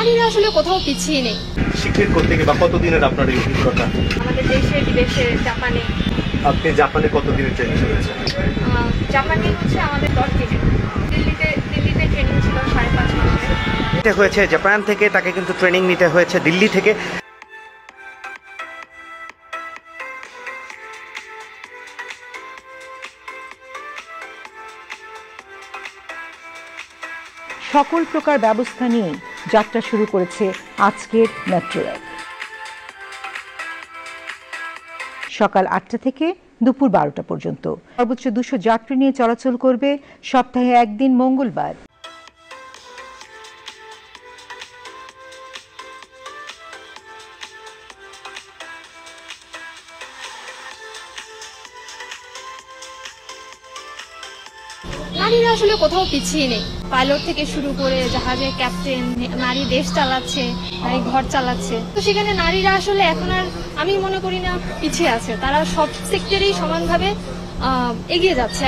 নারীরা আসলে কোথাও পিছিয়ে নেই। শিক্ষিত করতে গিয়ে বা কতদিনের আপনার এই অভিজ্ঞতা? আমাদের দেশে বিদেশে জাপানে। আপনি জাপানে কতদিনের ট্রেনিং করেছেন? জাপানে হচ্ছে আমাদের 10 দিনের। দিল্লিতে ট্রেনিং ছিল 5.5 মাসের। এটা হয়েছে জাপান থেকে, তাকে কিন্তু ট্রেনিং নিতে হয়েছে দিল্লি থেকে। সকল প্রকার ব্যবস্থা নিয়ে যাত্রা শুরু করেছে আজকের মেট্রো রেল। সকাল 8টা থেকে দুপুর 12টা পর্যন্ত সর্বোচ্চ 200 যাত্রী নিয়ে চলাচল করবে, সপ্তাহে একদিন মঙ্গলবার। নারীরা আসলে কোথাও পিছিয়ে নেই। পাইলট থেকে শুরু করে জাহাজের ক্যাপ্টেন, নারী দেশ চালাচ্ছে, নারী ঘর চালাচ্ছে। তো সেখানে নারীরা আসলে এখন আর আমি মনে করি না পিছিয়ে আছে, তারা সব সেক্টরেই সমানভাবে এগিয়ে যাচ্ছে।